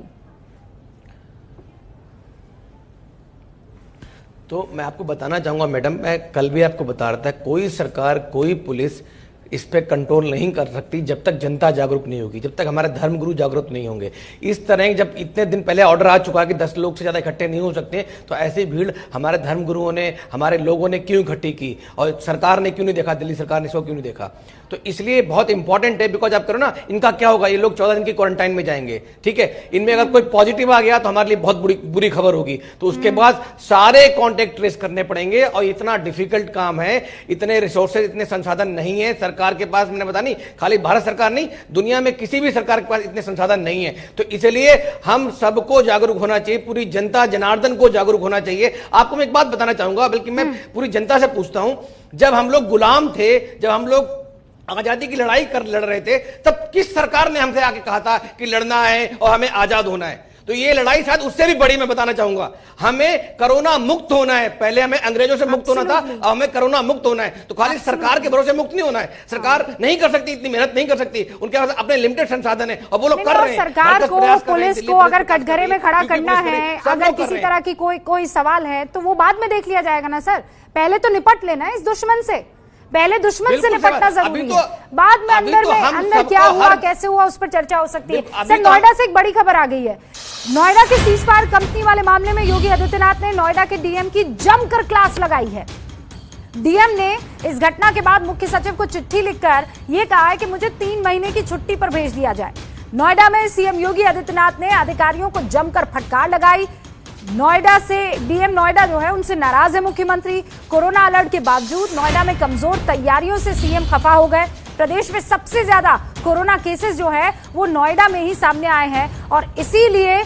तो मैं आपको बताना चाहूंगा मैडम, मैं कल भी आपको बता रहा था, कोई सरकार, कोई पुलिस इस पे कंट्रोल नहीं कर सकती जब तक जनता जागरूक नहीं होगी, जब तक हमारे धर्मगुरु जागरूक नहीं होंगे। इस तरह जब इतने दिन पहले ऑर्डर आ चुका कि दस लोग से ज्यादा इकट्ठे नहीं हो सकते, तो ऐसी भीड़ हमारे धर्मगुरुओं ने, हमारे लोगों ने क्यों इकट्ठी की, और सरकार ने क्यों नहीं देखा, दिल्ली सरकार ने इसको क्यों नहीं देखा? तो इसलिए बहुत इंपॉर्टेंट है, बिकॉज आप करो ना, इनका क्या होगा, ये लोग चौदह दिन की क्वारंटाइन में जाएंगे, ठीक है, इनमें अगर कोई पॉजिटिव आ गया तो हमारे लिए बहुत बुरी बुरी खबर होगी। तो उसके बाद सारे कॉन्टेक्ट ट्रेस करने पड़ेंगे, और इतना डिफिकल्ट काम है, इतने रिसोर्सेज, इतने संसाधन नहीं है सरकार के पास। मैंने बता नहीं, खाली भारत सरकार नहीं, दुनिया में किसी भी सरकार के पास इतने संसाधन नहीं है। तो इसलिए हम सबको जागरूक होना चाहिए, पूरी जनता जनार्दन को जागरूक होना चाहिए। आपको मैं एक बात बताना चाहूंगा, बल्कि मैं पूरी जनता से पूछता हूं, जब हम लोग गुलाम थे, जब हम लोग आजादी की लड़ाई कर लड़ रहे थे, तब किस सरकार ने हमसे आके कहा था कि लड़ना है और हमें आजाद होना है? तो ये लड़ाई शायद उससे भी बड़ी मैं बताना चाहूंगा। हमें कोरोना मुक्त होना है, पहले हमें अंग्रेजों से मुक्त होना था, अब हमें कोरोना मुक्त होना है। तो खाली सरकार के भरोसे मुक्त नहीं होना है, सरकार नहीं कर सकती, इतनी मेहनत नहीं कर सकती, उनके पास अपने लिमिटेड संसाधन है और वो लोग कर रहे हैं। सरकार को, पुलिस को अगर कटघरे में खड़ा करना है, अगर किसी तरह की कोई कोई सवाल है तो वो बाद में देख लिया जाएगा ना सर, पहले तो निपट लेना है इस दुश्मन से। पहले दुश्मन से बिल्कुल निपटना सर, जरूरी अभी है, तो- बाद में अभी अंदर तो में हम अंदर सबको क्या हुआ हर- कैसे हुआ उस पर चर्चा हो सकती है। बिल्कुल, अभी सर तो- नोएडा से एक बड़ी खबर आ गई है। नोएडा के सीज फायर कंपनी वाले मामले में योगी आदित्यनाथ ने नोएडा के डीएम की जमकर क्लास लगाई है। डीएम ने इस घटना के बाद मुख्य सचिव को चिट्ठी लिखकर यह कहा है कि मुझे तीन महीने की छुट्टी पर भेज दिया जाए। नोएडा में सीएम योगी आदित्यनाथ ने अधिकारियों को जमकर फटकार लगाई। नोएडा से डीएम नोएडा जो है उनसे नाराज है मुख्यमंत्री। कोरोना अलर्ट के बावजूद नोएडा में कमजोर तैयारियों से सीएम खफा हो गए। प्रदेश में सबसे ज्यादा कोरोना केसेस जो है वो नोएडा में ही सामने आए हैं और इसीलिए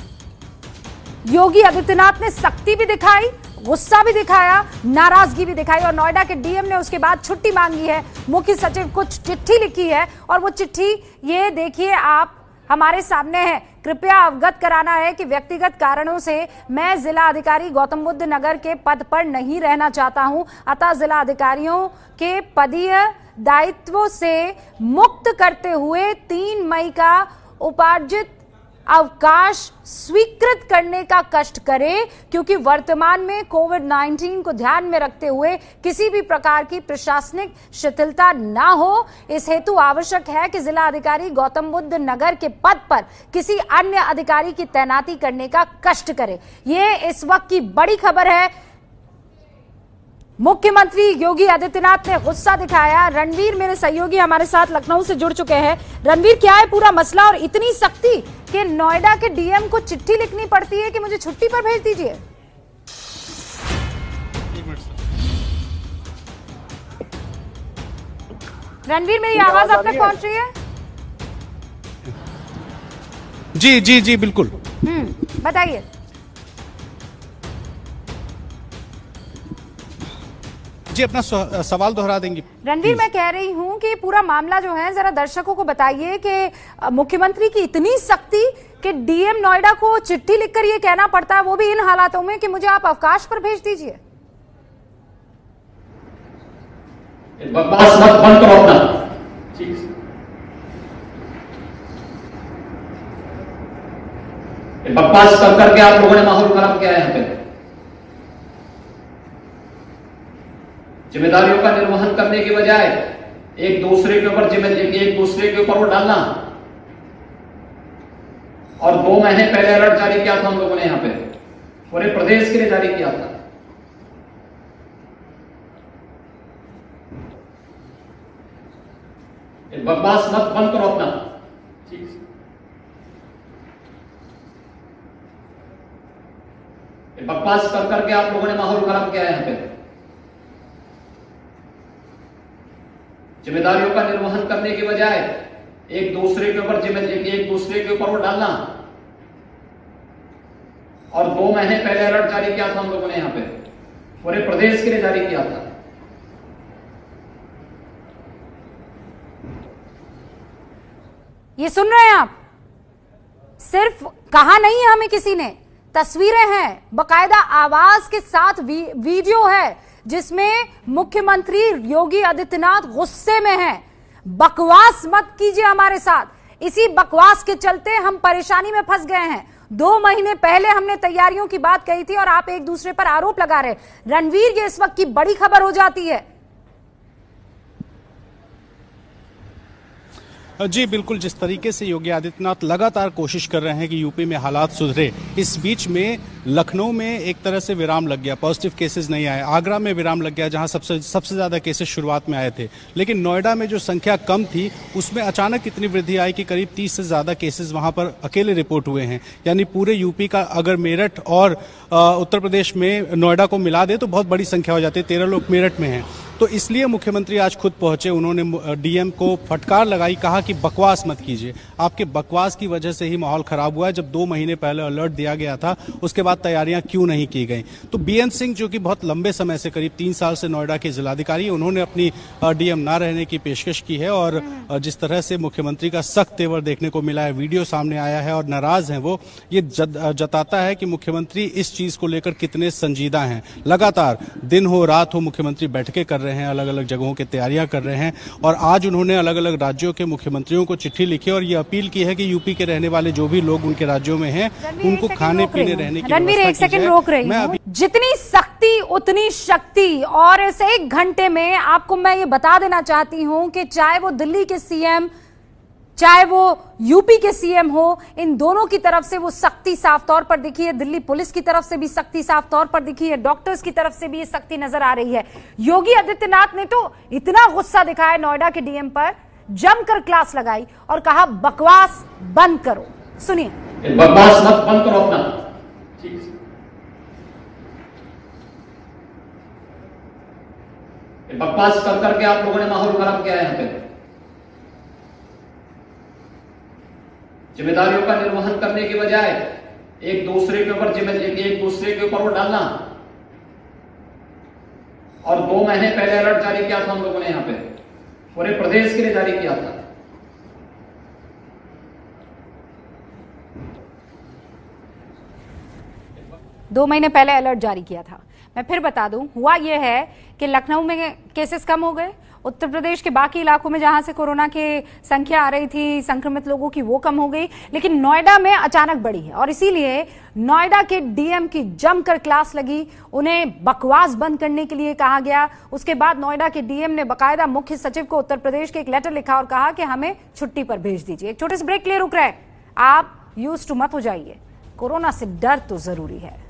योगी आदित्यनाथ ने सख्ती भी दिखाई, गुस्सा भी दिखाया, नाराजगी भी दिखाई और नोएडा के डीएम ने उसके बाद छुट्टी मांगी है। मुख्य सचिव को चिट्ठी लिखी है और वो चिट्ठी ये देखिए आप हमारे सामने है। कृपया अवगत कराना है कि व्यक्तिगत कारणों से मैं जिला अधिकारी गौतम बुद्ध नगर के पद पर नहीं रहना चाहता हूं, अतः जिला अधिकारियों के पदीय दायित्वों से मुक्त करते हुए तीन मई का उपार्जित अवकाश स्वीकृत करने का कष्ट करें, क्योंकि वर्तमान में कोविड नाइन्टीन को ध्यान में रखते हुए किसी भी प्रकार की प्रशासनिक शिथिलता ना हो। इस हेतु आवश्यक है कि जिला अधिकारी गौतम बुद्ध नगर के पद पर किसी अन्य अधिकारी की तैनाती करने का कष्ट करे। ये इस वक्त की बड़ी खबर है। मुख्यमंत्री योगी आदित्यनाथ ने गुस्सा दिखाया। रणवीर मेरे सहयोगी हमारे साथ लखनऊ से जुड़ चुके हैं। रणवीर, क्या है पूरा मसला और इतनी सख्ती कि नोएडा के डीएम को चिट्ठी लिखनी पड़ती है कि मुझे छुट्टी पर भेज दीजिए? रणवीर, मेरी आवाज आप तक पहुंच रही है? जी जी जी बिल्कुल। हम्म बताइए। जी अपना सवाल दोहरा देंगे? रणवीर, मैं कह रही हूं कि पूरा मामला जो है जरा दर्शकों को बताइए कि मुख्यमंत्री की इतनी सख्ती कि डीएम नोएडा को चिट्ठी लिखकर ये कहना पड़ता है, वो भी इन हालातों में कि मुझे आप अवकाश पर भेज दीजिए। बकवास मत बंद करो अपना। बकवास कर करके आप लोगों ने माहौल खराब किया है यहाँ पे। जिम्मेदारियों का निर्वहन करने की बजाय एक दूसरे के ऊपर जिम्मेदारी एक दूसरे के ऊपर वो डालना। और दो महीने पहले अलर्ट जारी किया था हम लोगों ने यहाँ पे, पूरे प्रदेश के लिए जारी किया था। बकवास मत बंद करो अपना। बकवास कर करके आप लोगों ने माहौल खराब किया है यहाँ पे। जिम्मेदारियों का निर्वहन करने की बजाय एक दूसरे के ऊपर जिम्मेदारी एक दूसरे के ऊपर वो डालना। और दो महीने पहले अलर्ट जारी किया था हम लोगों ने यहाँ पे, पूरे प्रदेश के लिए जारी किया था। ये सुन रहे हैं आप? सिर्फ कहा नहीं है हमें किसी ने, तस्वीरें हैं, बकायदा आवाज के साथ वी, वीडियो है जिसमें मुख्यमंत्री योगी आदित्यनाथ गुस्से में हैं। बकवास मत कीजिए हमारे साथ। इसी बकवास के चलते हम परेशानी में फंस गए हैं। दो महीने पहले हमने तैयारियों की बात कही थी और आप एक दूसरे पर आरोप लगा रहे। रणवीर, ये इस वक्त की बड़ी खबर हो जाती है। जी बिल्कुल, जिस तरीके से योगी आदित्यनाथ लगातार कोशिश कर रहे हैं कि यूपी में हालात सुधरे, इस बीच में लखनऊ में एक तरह से विराम लग गया, पॉजिटिव केसेस नहीं आए। आगरा में विराम लग गया जहां सबसे सबसे ज्यादा केसेस शुरुआत में आए थे, लेकिन नोएडा में जो संख्या कम थी उसमें अचानक इतनी वृद्धि आई कि करीब तीस से ज्यादा केसेस वहां पर अकेले रिपोर्ट हुए हैं। यानी पूरे यूपी का अगर मेरठ और उत्तर प्रदेश में नोएडा को मिला दे तो बहुत बड़ी संख्या हो जाती है। तेरह लोग मेरठ में हैं। तो इसलिए मुख्यमंत्री आज खुद पहुंचे, उन्होंने डीएम को फटकार लगाई, कहा कि बकवास मत कीजिए। आपके बकवास की वजह से ही माहौल खराब हुआ है। जब दो महीने पहले अलर्ट दिया गया था उसके बाद तैयारियां क्यों नहीं की गई? तो बीएन सिंह जो कि बहुत लंबे समय से, करीब तीन साल से नोएडा के जिलाधिकारी, उन्होंने अपनी डीएम ना रहने की पेशकश की है और जिस तरह से मुख्यमंत्री का सख्त तेवर देखने को मिला है, वीडियो सामने आया है और नाराज हैं वो, ये जताता है कि मुख्यमंत्री इस चीज को लेकर कितने संजीदा हैं। लगातार दिन हो रात हो मुख्यमंत्री बैठकें कर रहे हैं, अलग अलग जगहों की तैयारियां कर रहे हैं और आज उन्होंने अलग अलग राज्यों के मुख्यमंत्रियों को चिट्ठी लिखी और ये अपील की है कि यूपी के रहने वाले जो भी लोग उनके राज्यों में हैं उनको खाने पीने रहने की रणवीर, एक सेकंड रोक रही हूं। जितनी सख्ती उतनी शक्ति। और इस एक घंटे में आपको मैं ये बता देना चाहती हूं कि चाहे वो दिल्ली के सीएम, चाहे वो यूपी के सीएम हो, इन दोनों की तरफ से वो सख्ती साफ तौर पर दिखी है। दिल्ली पुलिस की तरफ से भी सख्ती साफ तौर पर दिखी है, डॉक्टर्स की तरफ से भी ये सख्ती नजर आ रही है। योगी आदित्यनाथ ने तो इतना गुस्सा दिखाया नोएडा के डीएम पर, जमकर क्लास लगाई और कहा बकवास बंद करो। सुनिए। बकवास मत बंद करो अपना, ठीक है। बकवास कर करके आप लोगों ने माहौल खराब किया है। यहाँ पे जिम्मेदारियों का निर्वहन करने की बजाय एक दूसरे के ऊपर जिम्मेदारी एक दूसरे के ऊपर वो डालना। और दो महीने पहले अलर्ट जारी किया था हम लोगों ने, यहाँ पे पूरे प्रदेश के लिए जारी किया था। दो महीने पहले अलर्ट जारी किया था। मैं फिर बता दूं, हुआ यह है कि लखनऊ में केसेस कम हो गए, उत्तर प्रदेश के बाकी इलाकों में जहां से कोरोना की संख्या आ रही थी संक्रमित लोगों की, वो कम हो गई, लेकिन नोएडा में अचानक बढ़ी है। और इसीलिए नोएडा के डीएम की जमकर क्लास लगी, उन्हें बकवास बंद करने के लिए कहा गया। उसके बाद नोएडा के डीएम ने बाकायदा मुख्य सचिव को उत्तर प्रदेश के एक लेटर लिखा और कहा कि हमें छुट्टी पर भेज दीजिए। एक छोटे से ब्रेक के लिए रुक रहे हैं, आप यूज टू मत हो जाइए, कोरोना से डर तो जरूरी है।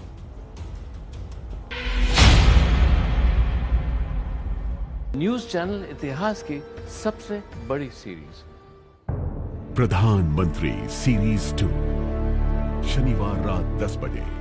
न्यूज चैनल इतिहास की सबसे बड़ी सीरीज प्रधानमंत्री सीरीज टू, शनिवार रात दस बजे।